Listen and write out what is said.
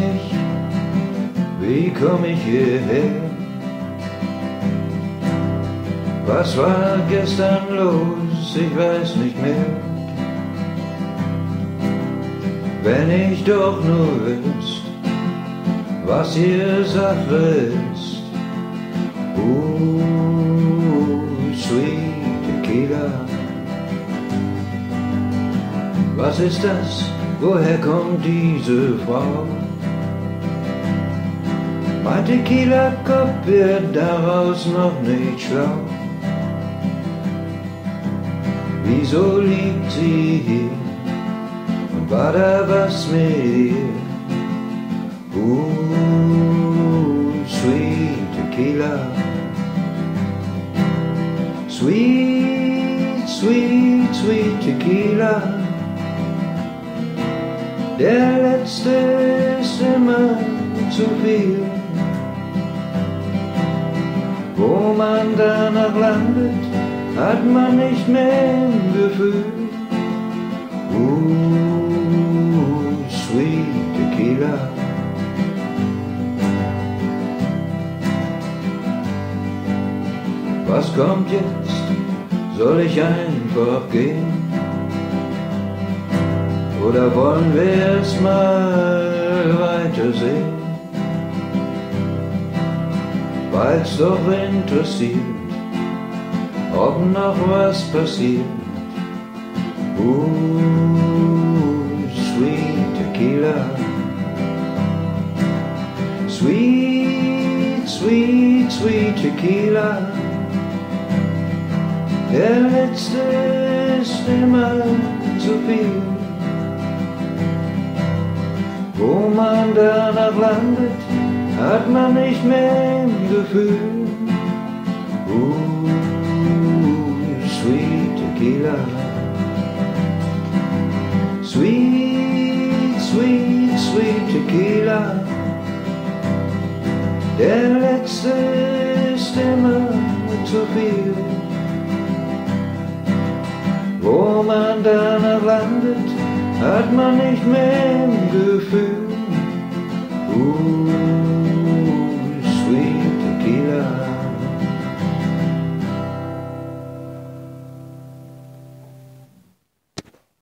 nicht, wie komm ich hierher? Was war gestern los? Ich weiß nicht mehr. Wenn ich doch nur wüsst, was hier Sache ist. Sweet Tequila. Was ist das? Woher kommt diese Frau? Mein Tequila-Kopf wird daraus noch nicht schlau. Wieso liegt sie hier? Und war da was mit ihr? Sweet Tequila. Sweet, sweet, sweet Tequila. Der letzte ist immer zu viel. Wo man danach landet, hat man nicht mehr ein Gefühl. Sweet Tequila. Was kommt jetzt? Soll ich einfach gehen? Oder wollen wir erst mal weitersehen? Weil's doch interessiert, ob noch was passiert. Sweet Tequila. Sweet, sweet, sweet Tequila. Der letzte ist immer zu viel. Wo man danach landet, hat man nicht mehr ein Gefühl. Sweet Tequila. Sweet, sweet, sweet Tequila. Der letzte ist immer zu viel. Wo man danach landet, hat man nicht mehr ein Gefühl.